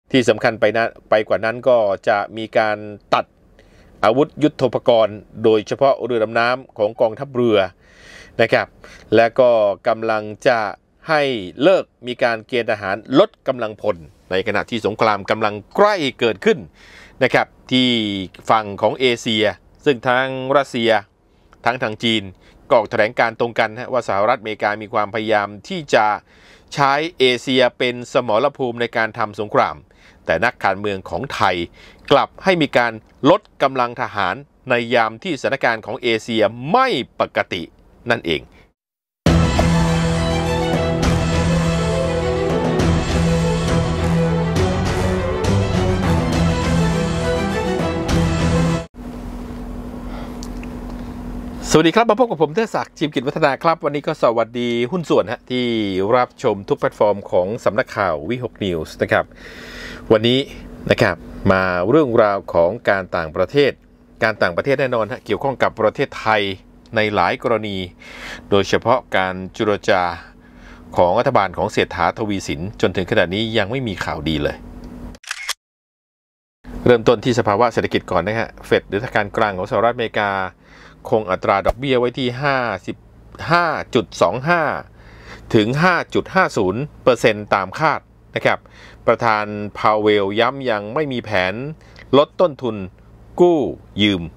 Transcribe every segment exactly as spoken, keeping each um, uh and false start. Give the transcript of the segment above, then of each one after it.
ที่สำคัญไปนะไปกว่านั้นก็จะมีการตัดอาวุธยุทโธปกรณ์โดยเฉพาะเรือดำน้ำของกองทัพเรือนะครับและก็กำลังจะให้เลิกมีการเกณฑ์ทหารลดกำลังพลในขณะที่สงครามกำลังใกล้เกิดขึ้นนะครับที่ฝั่งของเอเชียซึ่งทั้งรัสเซียทั้งทางจีนก็ออกแถลงการตรงกันว่าสหรัฐอเมริกามีความพยายามที่จะใช้เอเชียเป็นสมรภูมิในการทำสงครามแต่นักการเมืองของไทยกลับให้มีการลดกำลังทหารในยามที่สถานการณ์ของเอเชียไม่ปกตินั่นเองสวัสดีครับมาพบกับผมเทศศักดิ์จิมกิจวัฒนาครับวันนี้ก็สวัสดีหุ้นส่วนฮะที่รับชมทุกแพลตฟอร์มของสำนักข่าววิหกนิวส์นะครับวันนี้นะครับมาเรื่องราวของการต่างประเทศการต่างประเทศแน่นอนฮะเกี่ยวข้องกับประเทศไทยในหลายกรณีโดยเฉพาะการเจรจาของรัฐบาลของเศรษฐาทวีสินจนถึงขณะนี้ยังไม่มีข่าวดีเลยเริ่มต้นที่สภาวะเศรษฐกิจก่อนนะฮะเฟดหรือธนาคารกลางของสหรัฐอเมริกาคงอัตราดอกเบี้ยไว้ที่ ห้าสิบห้าจุดสองห้า ถึง ห้าจุดห้าศูนย์เปอร์เซ็นต์ ตามคาดนะครับประธานพาวเวลย้ำยังไม่มีแผนลดต้นทุนกู้ยืม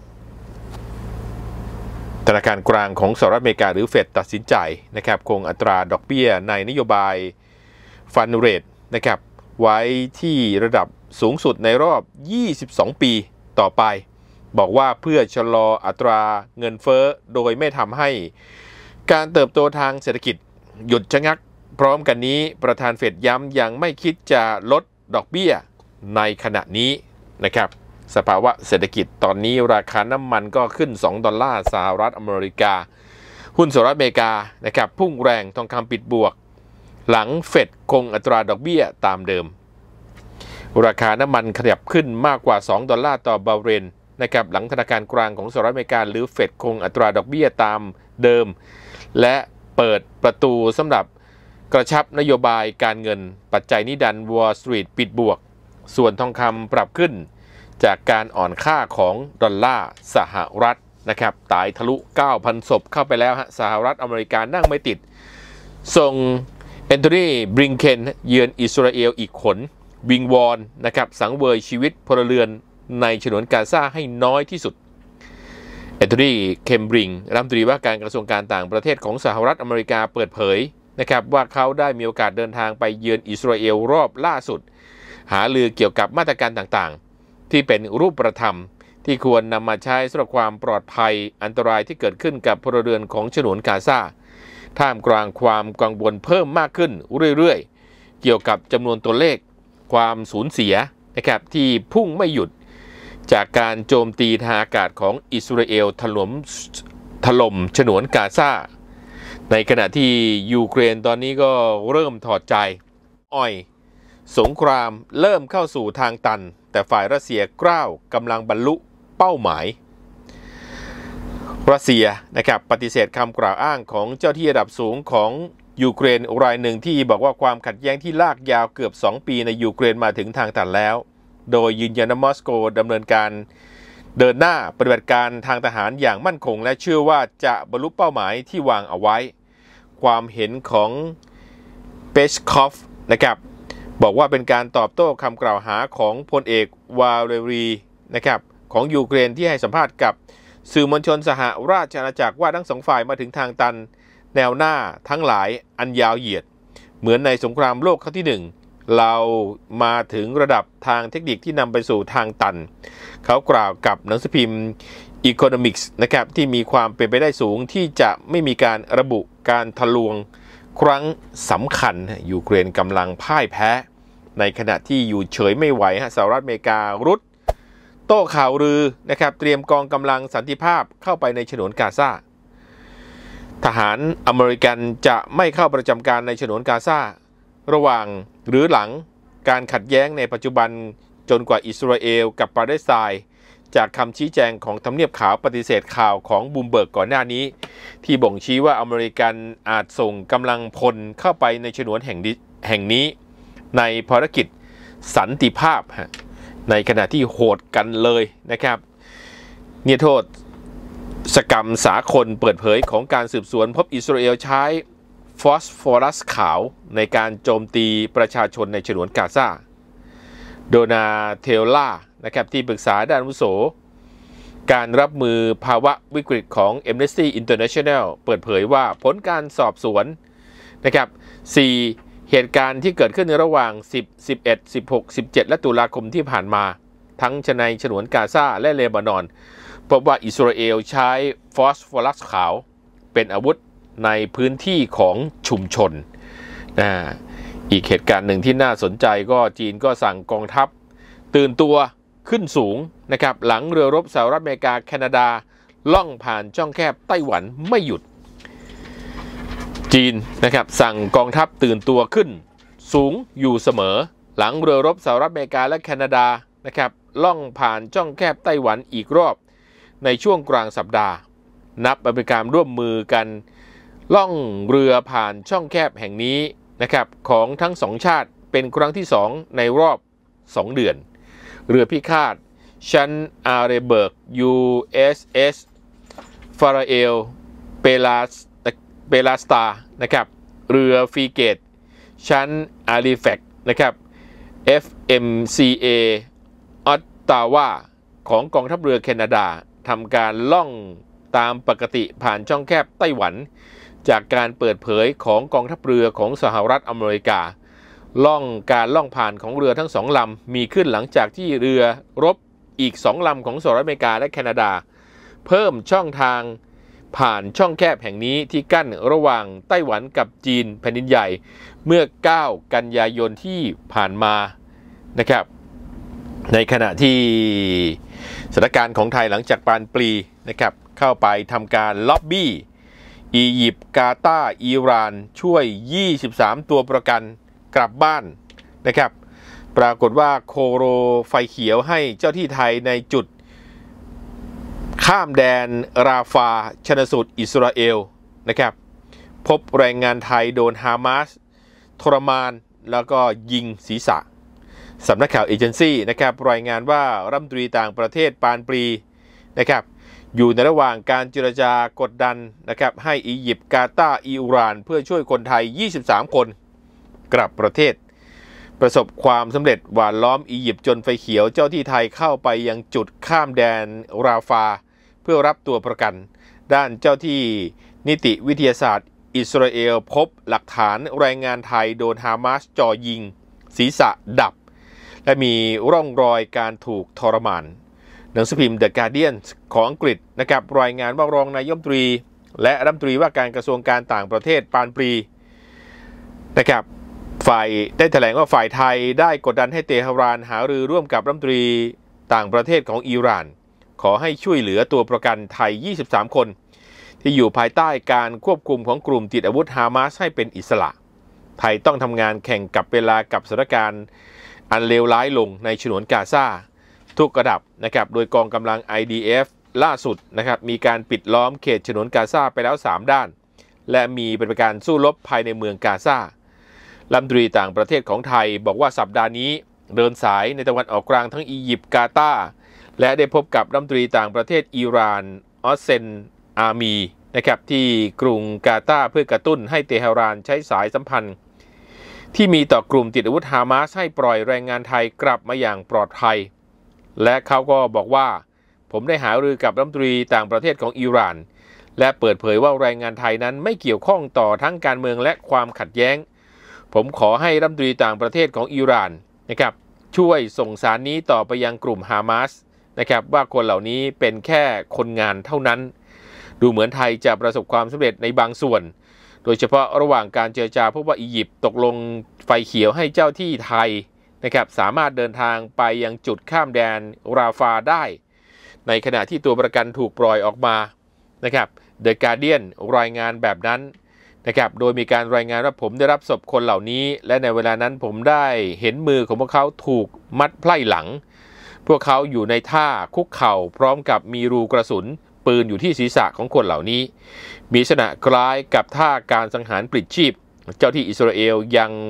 ธนาคารกลางของสหรัฐอเมริกาหรือเฟดตัดสินใจนะครับคงอัตราดอกเบี้ยในนโยบายฟันเรทนะครับไว้ที่ระดับสูงสุดในรอบยี่สิบสองปีต่อไปบอกว่าเพื่อชะลออัตราเงินเฟ้อโดยไม่ทำให้การเติบโตทางเศรษฐกิจหยุดชะงักพร้อมกันนี้ประธานเฟดย้ำยังไม่คิดจะลดดอกเบี้ยในขณะนี้นะครับสภาวะเศรษฐกิจตอนนี้ราคาน้ำมันก็ขึ้นสองดอลลาร์สหรัฐอเมริกาหุ้นสหรัฐอเมริกานะครับพุ่งแรงทองคำปิดบวกหลังเฟดคงอัตราดอกเบี้ยตามเดิมราคาน้ำมันขยับขึ้นมากกว่าสองดอลลาร์ต่อบาร์เรลนะครับหลังธนาคารกลางของสหรัฐอเมริกาหรือเฟดคงอัตราดอกเบี้ยตามเดิมและเปิดประตูสำหรับกระชับนโยบายการเงินปัจจัยนี้ดันวอลล์สตรีทปิดบวกส่วนทองคำปรับขึ้นจากการอ่อนค่าของดอลลาร์สหรัฐนะครับตายทะลุ เก้าพัน ศพเข้าไปแล้วฮะสหรัฐอเมริกานั่งไม่ติดส่งแอนโทนีบริงเคนเยือนอิสราเอลอีกขนวิงวอนนะครับสังเวยชีวิตพลเรือนในฉนวนกาซาให้น้อยที่สุดแอนโทนีเคมบริงรัฐมนตรีว่าการกระทรวงการต่างประเทศของสหรัฐอเมริกาเปิดเผยนะครับว่าเขาได้มีโอกาสเดินทางไปเยือนอิสราเอลรอบล่าสุดหารือเกี่ยวกับมาตรการต่างๆที่เป็นรูปธรรมที่ควรนำมาใช้สำหรับความปลอดภัยอันตรายที่เกิดขึ้นกับพลเรือนของฉนวนกาซาท่ามกลางความกังวลเพิ่มมากขึ้นเรื่อยๆเกี่ยวกับจำนวนตัวเลขความสูญเสียนะครับที่พุ่งไม่หยุดจากการโจมตีทางอากาศของอิสราเอลถล่มถล่มฉนวนกาซาในขณะที่ยูเครนตอนนี้ก็เริ่มถอดใจอ้อยสงครามเริ่มเข้าสู่ทางตันแต่ฝ่ายรัสเซียกล้าวกำลังบรรลุเป้าหมายรัสเซียนะครับปฏิเสธคำกล่าวอ้างของเจ้าที่ระดับสูงของยูเครนรายหนึ่งที่บอกว่าความขัดแย้งที่ลากยาวเกือบสองปีในยูเครนมาถึงทางตันแล้วโดยยืนยันว่ามอสโกดำเนินการเดินหน้าปฏิบัติการทางทหารอย่างมั่นคงและเชื่อว่าจะบรรลุเป้าหมายที่วางเอาไว้ความเห็นของเปชคอฟนะครับบอกว่าเป็นการตอบโต้คำกล่าวหาของพลเอกวาเลรีนะครับของยูเครนที่ให้สัมภาษณ์กับสื่อมวลชนสหราชอาณาจักรว่าทั้งสองฝ่ายมาถึงทางตันแนวหน้าทั้งหลายอันยาวเหยียดเหมือนในสงครามโลกครั้งที่หนึ่งเรามาถึงระดับทางเทคนิคที่นำไปสู่ทางตันเขากล่าวกับหนังสือพิมพ์ Economics นะครับที่มีความเป็นไปได้สูงที่จะไม่มีการระบุการทะลวงครั้งสำคัญยูเครนกำลังพ่ายแพ้ในขณะที่อยู่เฉยไม่ไหวฮะสหรัฐอเมริการุดโต้ข่าวลือนะครับเตรียมกองกำลังสันติภาพเข้าไปในฉนวนกาซาทหารอเมริกันจะไม่เข้าประจำการในฉนวนกาซาระหว่างหรือหลังการขัดแย้งในปัจจุบันจนกว่าอิสราเอลกับปาเลสไตน์จากคำชี้แจงของทำเนียบขาวปฏิเสธข่าวของบูมเบิร์กก่อนหน้านี้ที่บ่งชี้ว่าอเมริกันอาจส่งกำลังพลเข้าไปในฉนวนแห่งแห่งนี้ในภารกิจสันติภาพฮะในขณะที่โหดกันเลยนะครับเนี่ยโทษสกรรมสากลเปิดเผยของการสืบสวนพบอิสราเอลใช้ฟอสฟอรัสขาวในการโจมตีประชาชนในฉนวนกาซาโดนาเทลล่านะครับที่ปรึกษาด้านอาวุโสการรับมือภาวะวิกฤตของ Amnesty International เปิดเผยว่าผลการสอบสวนนะครับสี่เหตุการณ์ที่เกิดขึ้นในระหว่างสิบ สิบเอ็ด สิบหก สิบเจ็ด และตุลาคมที่ผ่านมาทั้งในฉนวนกาซาและเลบานอนพบว่าอิสราเอลใช้ฟอสฟอรัสขาวเป็นอาวุธในพื้นที่ของชุมชนนะอีกเหตุการณ์หนึ่งที่น่าสนใจก็จีนก็สั่งกองทัพตื่นตัวขึ้นสูงนะครับหลังเรือรบสหรัฐอเมริกาแคนาดาล่องผ่านช่องแคบไต้หวันไม่หยุดจีนนะครับสั่งกองทัพตื่นตัวขึ้นสูงอยู่เสมอหลังเรือรบสหรัฐอเมริกาและแคนาดานะครับล่องผ่านช่องแคบไต้หวันอีกรอบในช่วงกลางสัปดาห์นับเป็นการร่วมมือกันล่องเรือผ่านช่องแคบแห่งนี้นะครับของทั้งสองชาติเป็นครั้งที่สองในรอบสองเดือนเรือพิฆาตชันอาเรเบิร์ก ยู เอส เอส ฟาราเอลเปลาสเปลาสตานะครับเรือฟรีเกตชันอาริแฟกนะครับ เอฟ เอ็ม ซี เอ ออตตาวาของกองทัพเรือแคนาดาทำการล่องตามปกติผ่านช่องแคบไต้หวันจากการเปิดเผยของกองทัพเรือของสหรัฐอเมริกาล่องการล่องผ่านของเรือทั้งสองลำมีขึ้นหลังจากที่เรือรบอีกสองลำของสหรัฐอเมริกาและแคนาดาเพิ่มช่องทางผ่านช่องแคบแห่งนี้ที่กั้นระหว่างไต้หวันกับจีนแผ่นดินใหญ่เมื่อเก้ากันยายนที่ผ่านมานะครับในขณะที่สถานการณ์ของไทยหลังจากปานปรีนะครับเข้าไปทำการล็อบบี้อียิปต์กาตาร์อิหร่านช่วยยี่สิบสามตัวประกันกลับบ้านนะครับปรากฏว่าโคโรไฟเขียวให้เจ้าที่ไทยในจุดข้ามแดนราฟาชนสูตรอิสราเอลนะครับพบแรงงานไทยโดนฮามาสทรมานแล้วก็ยิงศีรษะสำนักข่าวเอเจนซี่นะครับรายงานว่ารัฐมนตรีต่างประเทศปานปรีนะครับอยู่ในระหว่างการเจรจากดดันนะครับให้อียิปต์กาตาร์อิหร่านเพื่อช่วยคนไทยยี่สิบสามคนกลับประเทศประสบความสำเร็จหว่านล้อมอียิปต์จนไฟเขียวเจ้าที่ไทยเข้าไปยังจุดข้ามแดนราฟาเพื่อรับตัวประกันด้านเจ้าที่นิติวิทยาศาสตร์อิสราเอลพบหลักฐานแรงงานไทยโดนฮามาสจ่อยิงศีรษะดับและมีร่องรอยการถูกทรมานหนังสือพิมพ์ The Guardian ของอังกฤษนะครับรายงานว่ารองนายกรัฐมนตรีและรัฐมนตรีว่าการกระทรวงการต่างประเทศปานปรีนะครับฝ่ายได้แถลงว่าฝ่ายไทยได้กดดันให้เตหะรานหารือร่วมกับรัฐมนตรีต่างประเทศของอิหร่านขอให้ช่วยเหลือตัวประกันไทยยี่สิบสามคนที่อยู่ภายใต้การควบคุมของกลุ่มติดอาวุธฮามาสให้เป็นอิสระไทยต้องทำงานแข่งกับเวลากับสถานการณ์อันเลวร้ายลงในฉนวนกาซาทุกระดับนะครับโดยกองกำลัง ไอ ดี เอฟ ล่าสุดนะครับมีการปิดล้อมเขตฉนวนกาซาไปแล้วสามด้านและมีปฏิบัติการสู้รบภายในเมืองกาซารัฐมนตรีต่างประเทศของไทยบอกว่าสัปดาห์นี้เดินสายในตะวันออกกลางทั้งอียิปต์กาตาร์และได้พบกับรัฐมนตรีต่างประเทศอิหร่านออสเซนอามีนะครับที่กรุงกาตาร์เพื่อกระตุ้นให้เตหะรานใช้สายสัมพันธ์ที่มีต่อกลุ่มติดอาวุธฮามาสให้ปล่อยแรงงานไทยกลับมาอย่างปลอดภัยและเขาก็บอกว่าผมได้หารือกับรัฐมนตรีต่างประเทศของอิหร่านและเปิดเผยว่าแรงงานไทยนั้นไม่เกี่ยวข้องต่อทั้งการเมืองและความขัดแย้งผมขอให้รัฐมนตรีต่างประเทศของอิหร่านนะครับช่วยส่งสารนี้ต่อไปยังกลุ่มฮามาสนะครับว่าคนเหล่านี้เป็นแค่คนงานเท่านั้นดูเหมือนไทยจะประสบความสำเร็จในบางส่วนโดยเฉพาะระหว่างการเจรจาพบว่าอียิปต์ตกลงไฟเขียวให้เจ้าที่ไทยนะครับสามารถเดินทางไปยังจุดข้ามแดนราฟาได้ในขณะที่ตัวประกันถูกปล่อยออกมานะครับ The Guardian รายงานแบบนั้นนะครับโดยมีการรายงานว่าผมได้รับศพคนเหล่านี้และในเวลานั้นผมได้เห็นมือของพวกเขาถูกมัดไพร่หลังพวกเขาอยู่ในท่าคุกเข่าพร้อมกับมีรูกระสุนปืนอยู่ที่ศีรษะของคนเหล่านี้มีลักษณะคล้ายกับท่าการสังหารปลิดชีพเจ้าที่อิสราเอลยัง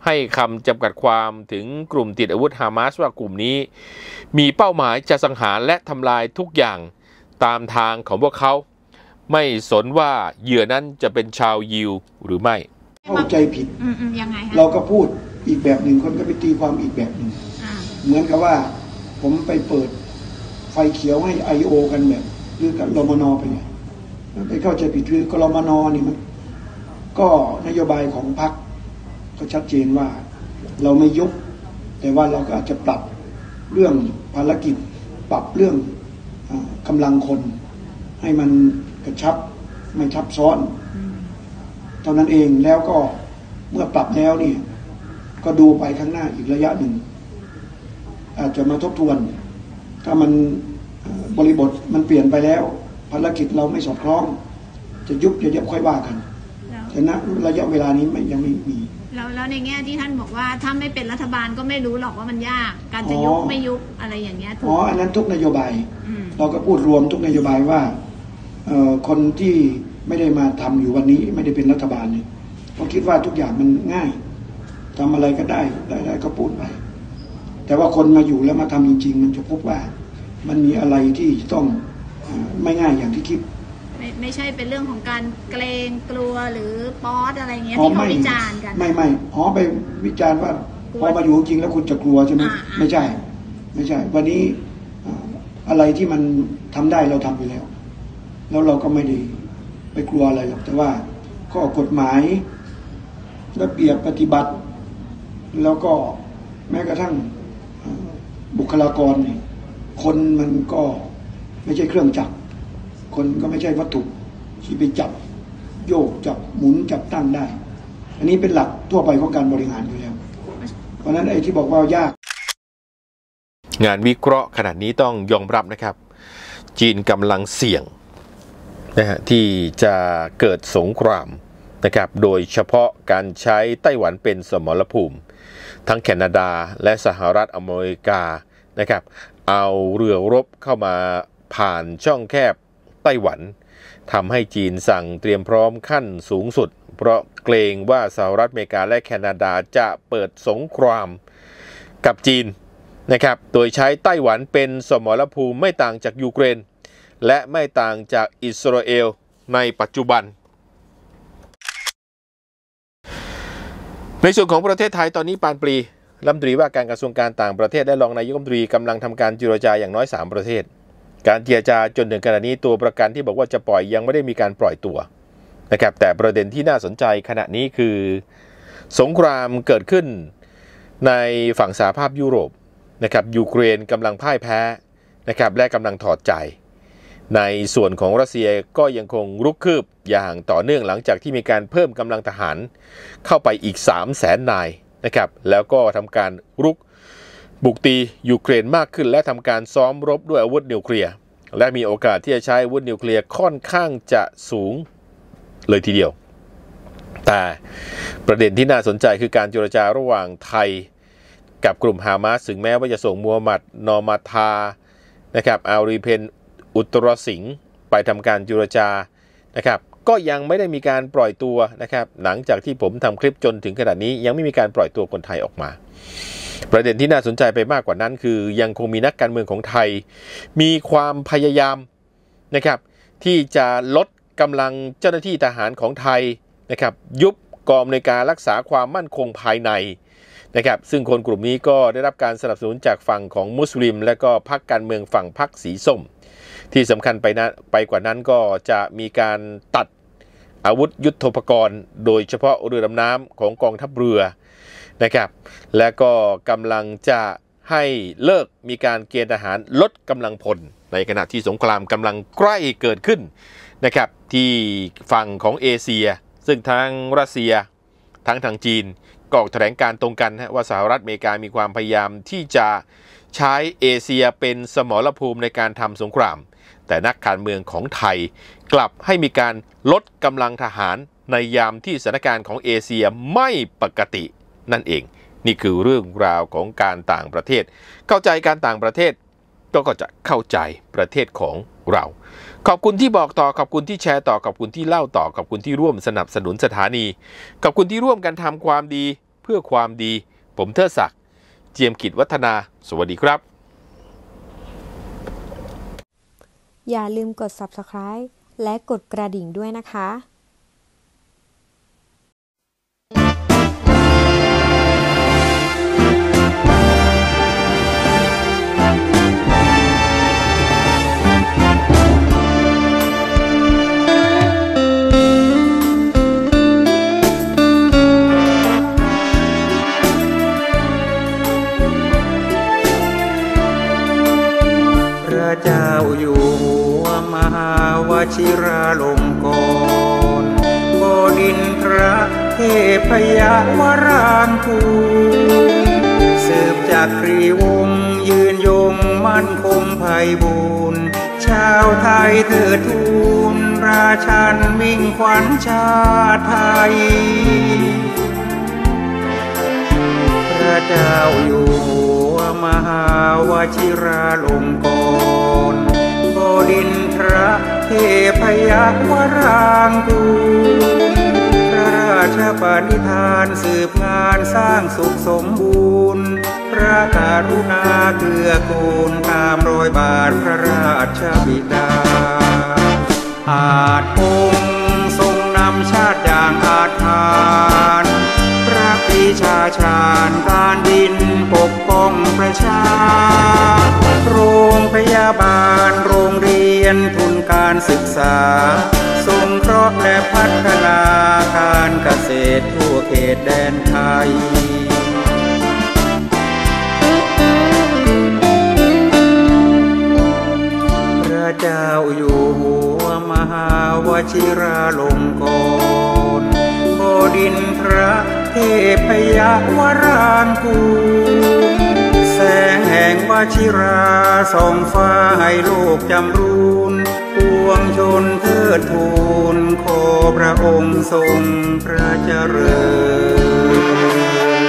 ให้คำจำกัดความถึงกลุ่มติดอาวุธฮามาสว่ากลุ่มนี้มีเป้าหมายจะสังหารและทำลายทุกอย่างตามทางของพวกเขาไม่สนว่าเหยื่อนั้นจะเป็นชาวยิวหรือไม่เข้าใจผิดยังไงเราก็พูดอีกแบบหนึ่งคนก็ไปตีความอีกแบบหนึ่งเหมือนกับว่าผมไปเปิดไฟเขียวให้ ไอ โอ กันแบบหรือกับรมน.ไปไงไปเข้าใจผิดคือกรมน.นี่มันก็นโยบายของพรรคก็ชัดเจนว่าเราไม่ยุบแต่ว่าเราก็อาจจะปรับเรื่องภารกิจปรับเรื่องกำลังคนให้มันกระชับไม่ทับซ้อนเท่านั้นเองแล้วก็เมื่อปรับแล้วนี่ก็ดูไปข้างหน้าอีกระยะหนึ่งอาจจะมาทบทวนถ้ามันบริบทมันเปลี่ยนไปแล้วภารกิจเราไม่สอดคล้องจะยุบจะยับค่อยว่ากันแต่ณระยะเวลานี้มันยังไม่มีแล้วแล้วในแง่ที่ท่านบอกว่าถ้าไม่เป็นรัฐบาลก็ไม่รู้หรอกว่ามันยากการจะยุบไม่ยุบอะไรอย่างเงี้ยอ๋ออันนั้นทุกนโยบายเราก็พูดรวมทุกนโยบายว่าคนที่ไม่ได้มาทำอยู่วันนี้ไม่ได้เป็นรัฐบาลเนี่ยเขาคิดว่าทุกอย่างมันง่ายทำอะไรก็ได้ได้ก็พูดไปแต่ว่าคนมาอยู่แล้วมาทำจริงๆมันจะพบว่ามันมีอะไรที่ต้องไม่ง่ายอย่างที่คิดไม่ไม่ใช่เป็นเรื่องของการเกรงกลัวหรือป๊อดอะไรเงี้ยที่เขาวิจารณ์กันไม่ไม่อ๋อไปวิจารณ์ว่าพอมาอยู่จริงแล้วคุณจะกลัวใช่ไหมไม่ใช่ไม่ใช่วันนี้อะไรที่มันทำได้เราทำไปแล้วแล้วเราก็ไม่ได้ไปกลัวอะไรหรอกแต่ว่าข้อกฎหมายระเบียบปฏิบัติแล้วก็แม้กระทั่งบุคลากรนี่คนมันก็ไม่ใช่เครื่องจักรคนก็ไม่ใช่วัตถุที่ไปจับโยกจับหมุนจับตั้งได้อันนี้เป็นหลักทั่วไปของการบริหารอยู่แล้วเพราะนั้นไอ้ที่บอกว่ายากงานวิเคราะห์ขนาดนี้ต้องยอมรับนะครับจีนกำลังเสี่ยงนะฮะที่จะเกิดสงครามนะครับโดยเฉพาะการใช้ไต้หวันเป็นสมรภูมิทั้งแคนาดาและสหรัฐอเมริกานะครับเอาเรือรบเข้ามาผ่านช่องแคบไต้หวันทำให้จีนสั่งเตรียมพร้อมขั้นสูงสุดเพราะเกรงว่าสหรัฐอเมริกาและแคนาดาจะเปิดสงครามกับจีนนะครับโดยใช้ไต้หวันเป็นสมรภูมิไม่ต่างจากยูเครนและไม่ต่างจากอิสราเอลในปัจจุบันในส่วนของประเทศไทยตอนนี้ปานปรีรัฐมนตรีว่าการกระทรวงการต่างประเทศและรองนายกรัฐมนตรีกำลังทำการเจรจาอย่างน้อยสามประเทศการเจรจาจนถึงขณะนี้ตัวประกันที่บอกว่าจะปล่อยยังไม่ได้มีการปล่อยตัวนะครับแต่ประเด็นที่น่าสนใจขณะนี้คือสงครามเกิดขึ้นในฝั่งสหภาพยุโรปนะครับยูเครนกำลังพ่ายแพ้นะครับและกำลังถอดใจในส่วนของรัสเซียก็ยังคงรุกคืบอย่างต่อเนื่องหลังจากที่มีการเพิ่มกำลังทหารเข้าไปอีก สามแสน นายนะครับแล้วก็ทำการรุกบุกตียูเครนมากขึ้นและทำการซ้อมรบด้วยอาวุธนิวเคลียร์และมีโอกาสที่จะใช้อาวุธนิวเคลียร์ค่อนข้างจะสูงเลยทีเดียวแต่ประเด็นที่น่าสนใจคือการเจรจาระหว่างไทยกับกลุ่มฮามาสถึงแม้ว่าจะส่งมูฮัมหมัดนอมาทานะครับอารีเพนอุตรสิงห์ไปทำการเจรจานะครับก็ยังไม่ได้มีการปล่อยตัวนะครับหลังจากที่ผมทำคลิปจนถึงขนาดนี้ยังไม่มีการปล่อยตัวคนไทยออกมาประเด็นที่น่าสนใจไปมากกว่านั้นคือยังคงมีนักการเมืองของไทยมีความพยายามนะครับที่จะลดกำลังเจ้าหน้าที่ทหารของไทยนะครับยุบกองอำนวยการรักษาความมั่นคงภายในนะครับซึ่งคนกลุ่มนี้ก็ได้รับการสนับสนุนจากฝั่งของมุสลิมและก็พรรคการเมืองฝั่งพรรคสีส้มที่สำคัญไปนะไปกว่านั้นก็จะมีการตัดอาวุธยุทโธปกรณ์โดยเฉพาะเรือดำน้ำของกองทัพเรือนะครับและก็กำลังจะให้เลิกมีการเกณฑ์ทหารลดกำลังพลในขณะที่สงครามกำลังใกล้เกิดขึ้นนะครับที่ฝั่งของเอเชียซึ่งทั้งรัสเซียทั้งทางจีนก็ออกแถลงการตรงกันว่าสหรัฐอเมริกามีความพยายามที่จะใช้เอเชียเป็นสมรภูมิในการทำสงครามแต่นักการเมืองของไทยกลับให้มีการลดกำลังทหารในยามที่สถานการณ์ของเอเชียไม่ปกตินั่นเองนี่คือเรื่องราวของการต่างประเทศเข้าใจการต่างประเทศก็จะเข้าใจประเทศของเราขอบคุณที่บอกต่อขอบคุณที่แชร์ต่อขอบคุณที่เล่าต่อขอบคุณที่ร่วมสนับสนุนสถานีขอบคุณที่ร่วมกันทำความดีเพื่อความดี ผมเทิดศักดิ์เจียมกิจวัฒนาสวัสดีครับอย่าลืมกด ซับสไครบ์ และกดกระดิ่งด้วยนะคะเจ้าอยู่หัวมหาวชิราลงกรณ์บดินทรเทพยวรางคูสืบจากกรีวงศ์ยืนยงมั่นคงไพบูรณ์ชาวไทยเถิดทูลราชันมิ่งขวัญชาติไทยพระเจ้าอยู่หัวมหาวชิราลงกรณ์บดินทรเทพยวรางคูพระราชปณิธานสืบงานสร้างสุขสมบูรณ์พระกรุณาเกื้อกูลตามรอยบาทพระราชบิดาอาจพงทรงนำชาติอย่างอาถรรพ์พระปรีชาชาญการดินปกป้องประชาโรงพยาบาลโรงเรียนทุนการศึกษาสงเคราะห์และพัฒนาการเกษตรทั่วเขตแดนไทยพระเจ้าอยู่หัวมหาวชิราลงกรณ์บดินทรเทพยวรางคูแสงแห่งวชิราส่องฟ้าให้โลกจำรูนปวงชนเทิดทูลขอพระองค์ทรงพระเจริญ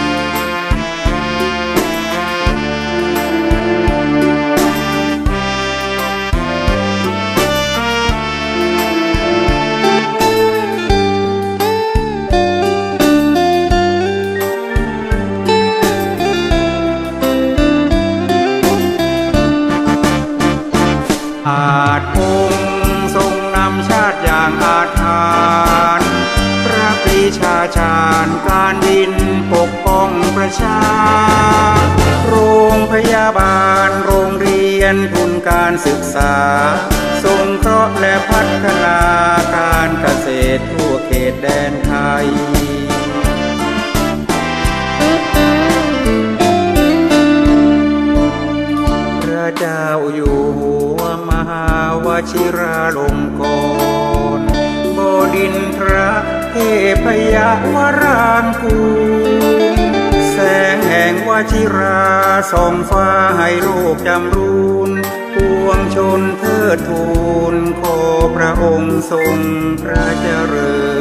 อาจพงทรงนำชาติอย่างอาถรรพ์พระปรีชาชาญการดินปกป้องประชาโรงพยาบาลโรงเรียนทุนการศึกษาสงเคราะห์และพัฒนาการเกษตรทั่วเขตแดนไทยพระเจ้าอยู่หัวมหาวชิราลงกรณ์บดินทรเทพยวรางคูแสงแห่งวชิราส่องฟ้าให้โลกจำรูนปวงชนเทิดทูลขอพระองค์ทรงพระเจริญ